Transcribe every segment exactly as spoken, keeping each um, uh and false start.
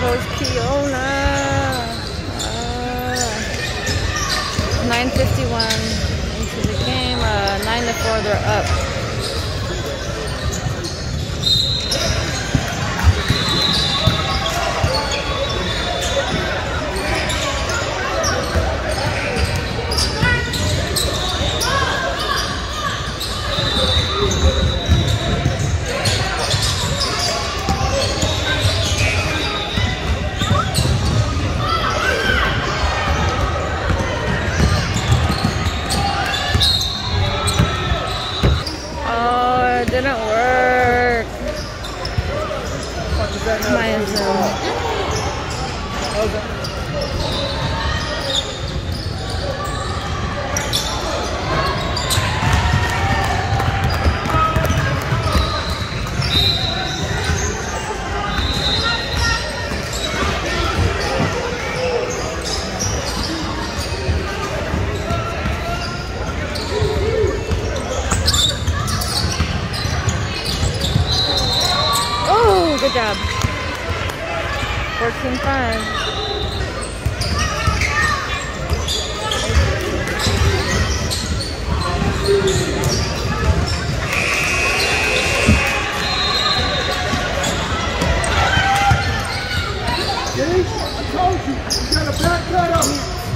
goes Kiona. Uh, nine fifty-one into the game. Uh, nine to four, they're up. Didn't work. My Zoom. Good job. fourteen five. See? I told you. You got a back cut up.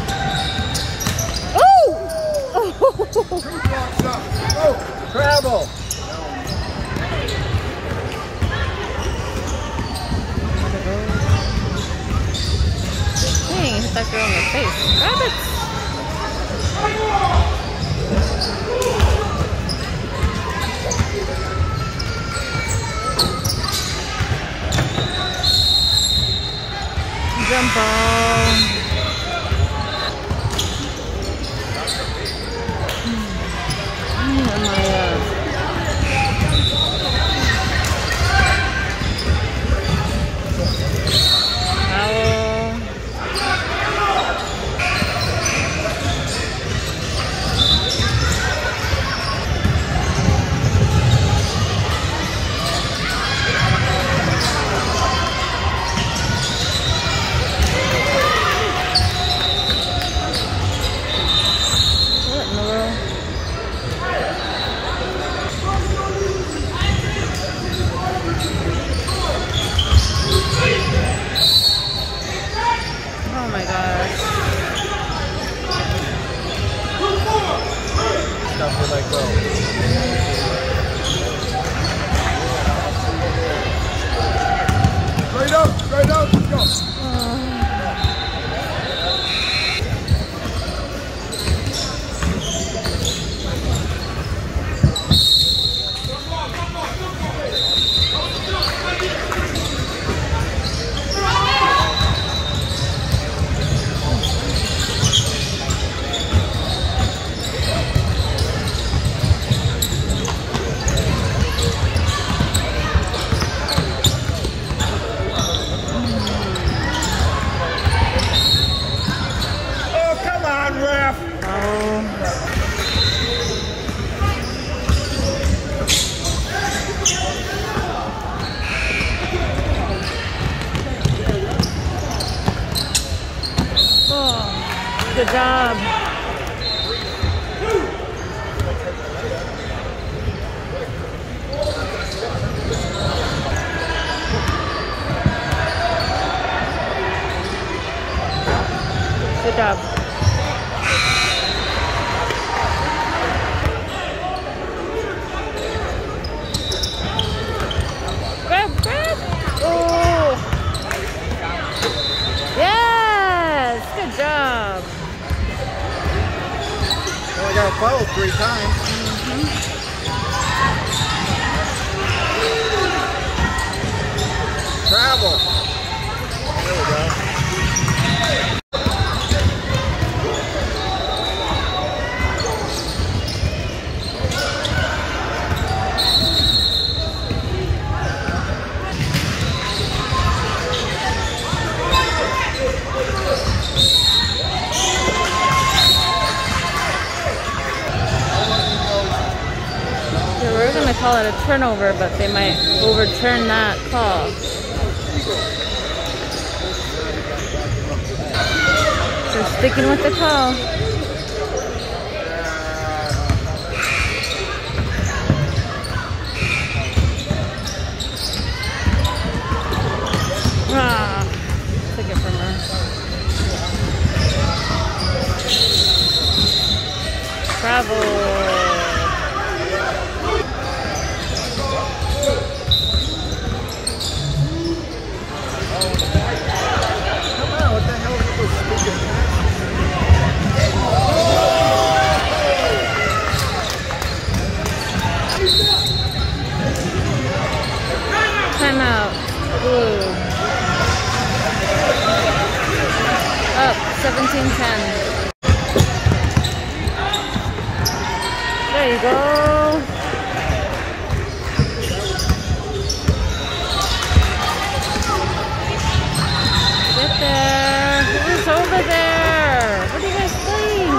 Oh! Oh, travel. Dang, hit that girl in the face. Grab it! Jump ball. Oh my God. Like go. Straight up, straight up, let's go. Good job. Good job. Grab, grab. Oh. Yes, good job. I got a foul three times. Mm-hmm. Travel. There we go. Call it a turnover, but they might overturn that call. Sticking with the call. Ah, took it from her. Travel. Timeout. Blue. Up seventeen ten. There you go. Get there. Who's over there? What are you guys playing?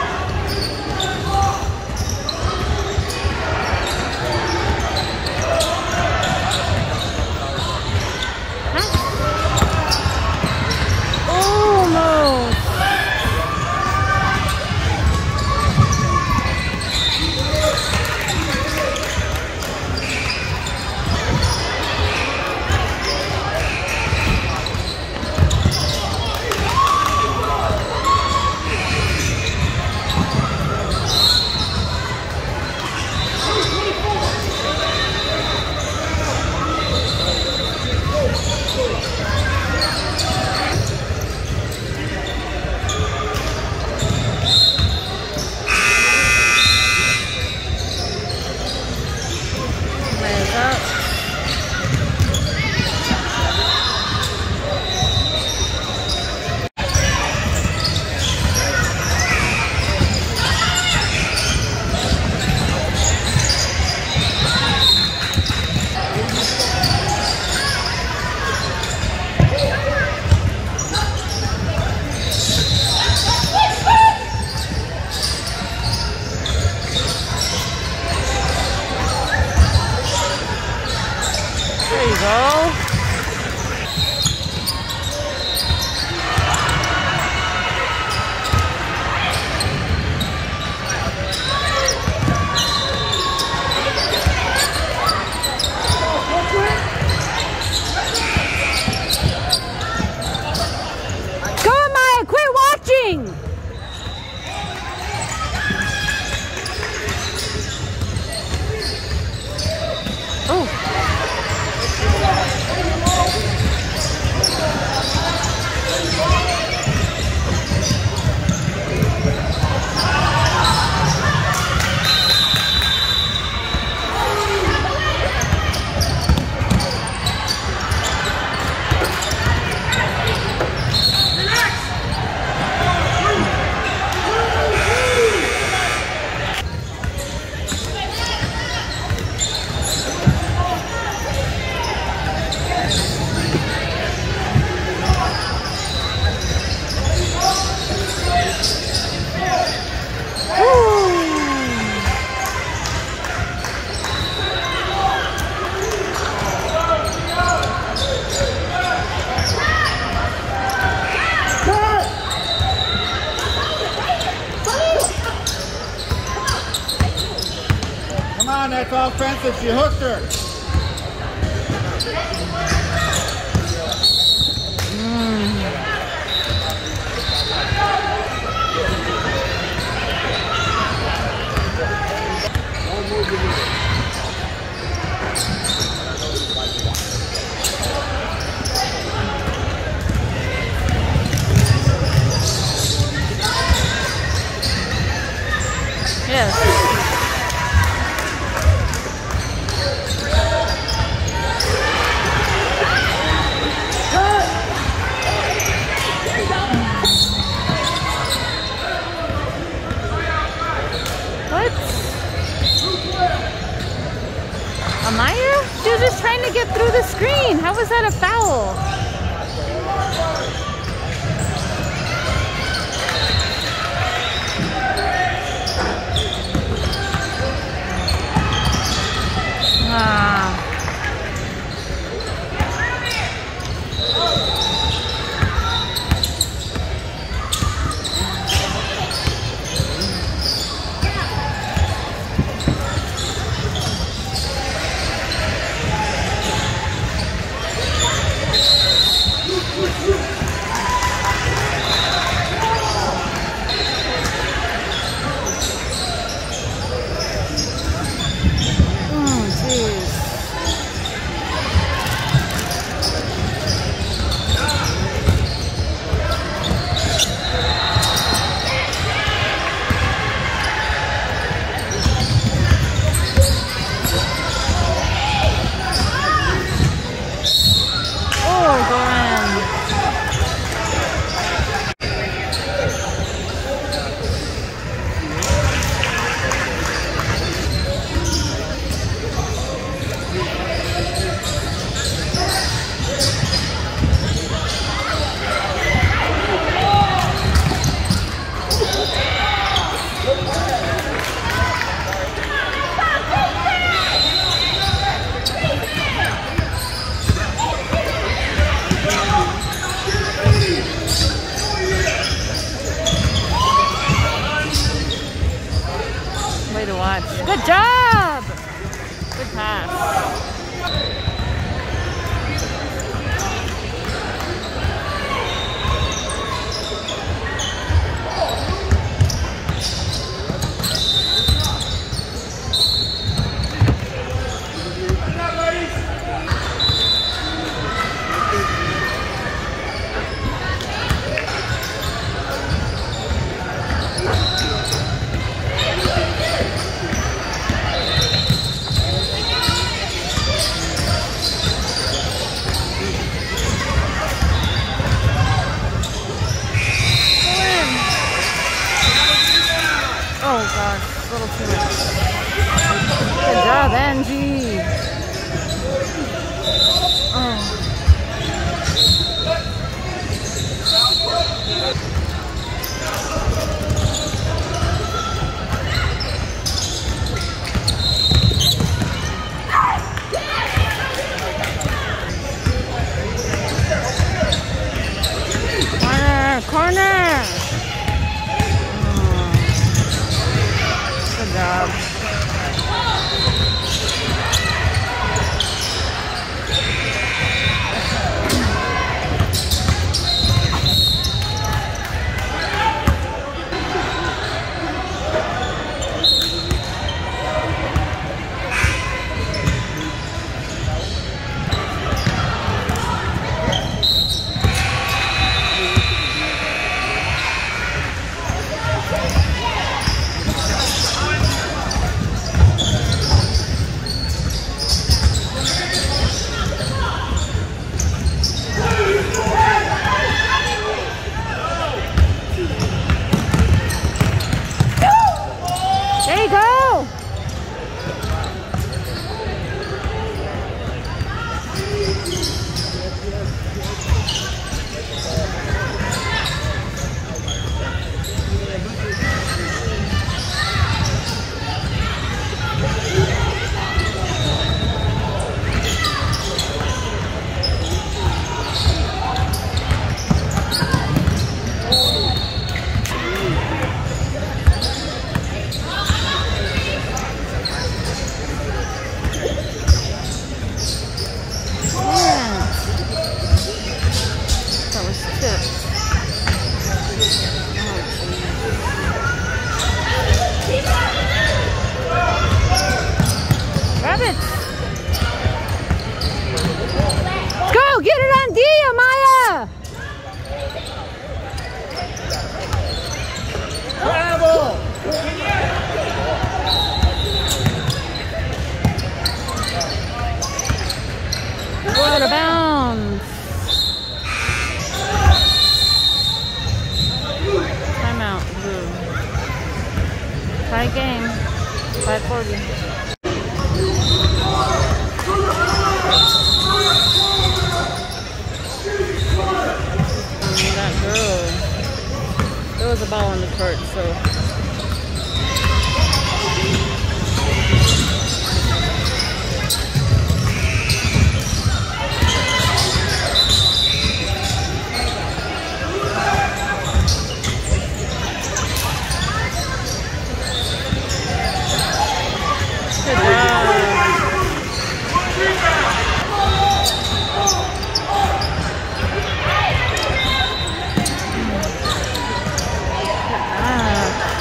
There you go. Go, Maya! Quit watching! Oh. That's offensive. She hooked her. Mm. Yes. Amaya? She was just trying to get through the screen. How was that a foul? Ah. Goran. Way to watch. Good job! Good pass. Oh gosh, a little too much. Good job, Angie. Oh. Corner, corner. Good job. There you go! That was tipped. Grab it! Go! Get it on Dia, Maya! Bravo! Out of bounds. Timeout. Blue. Tie game. five forty. That girl. There was a ball on the court, so. Good job. Ah.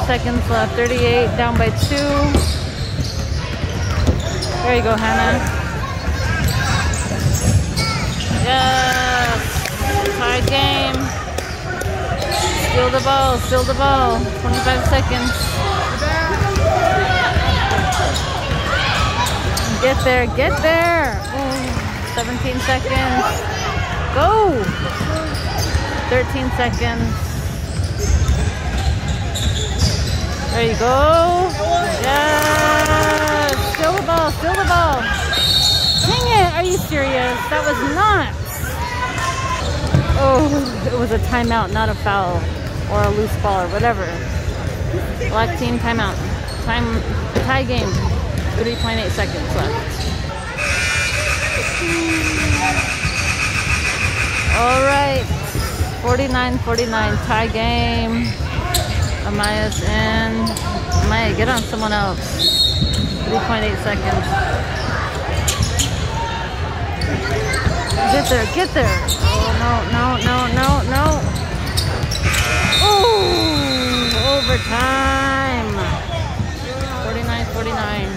seconds left. thirty-eight, down by two. There you go, Hannah. Yes! Tie game. Steal the ball, steal the ball. twenty-five seconds. Get there, get there. Ooh, seventeen seconds. Go! thirteen seconds. There you go. Yes! Steal the ball, steal the ball. Dang it, are you serious? That was not. Oh, it was a timeout, not a foul. Or a loose ball or whatever. Black team timeout. Time, tie game. three point eight seconds left. All right. forty-nine forty-nine, tie game. Amaya's in. Amaya, get on someone else. three point eight seconds. Get there, get there. Oh, no, no, no, no, no. Oh, overtime. forty-nine forty-nine.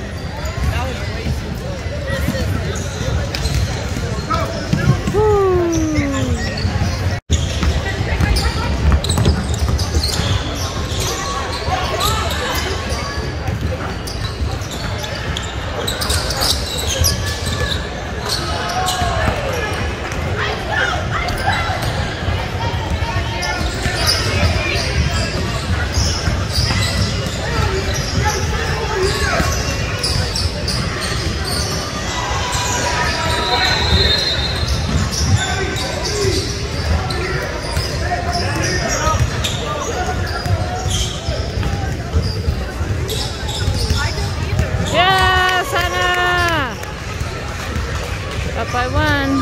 Up by one.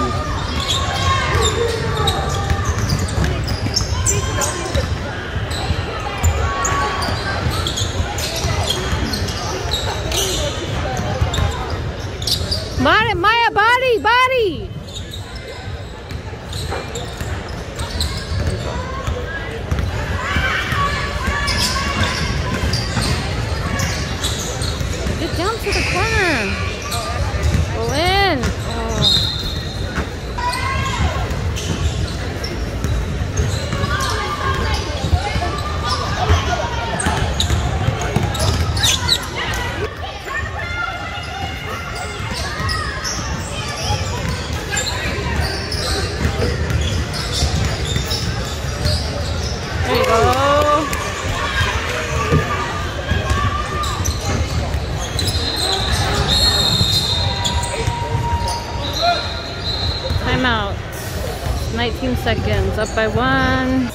Maya, Maya, body, body. Get down to the corner. Go in. There you go. Timeout. nineteen seconds. Up by one.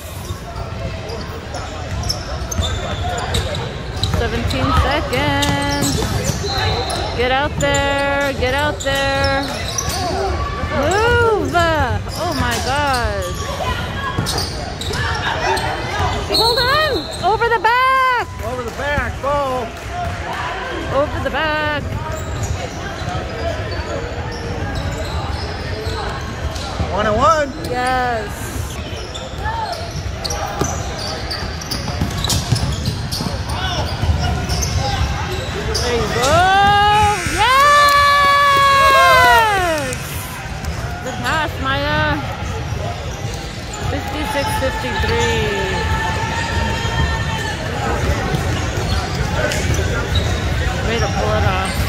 seventeen seconds. Get out there. Get out there. Move. Oh my gosh. Hold on! Over the back! Over the back, ball. Over the back. One and one. Yes. There you go. Yes! Good pass, Maya. fifty-six fifty-three. Way to pull it off.